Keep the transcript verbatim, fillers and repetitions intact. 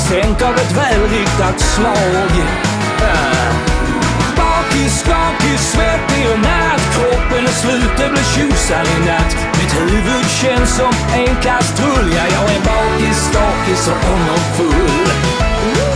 Tänk av ett välriktat slag. äh. Bakis, skakis, svettig och natt. Kroppen är slut, det blir tjusan i natt. Mitt huvud känns som en kastrull. Ja, jag är bakis, skakis och ångerfull.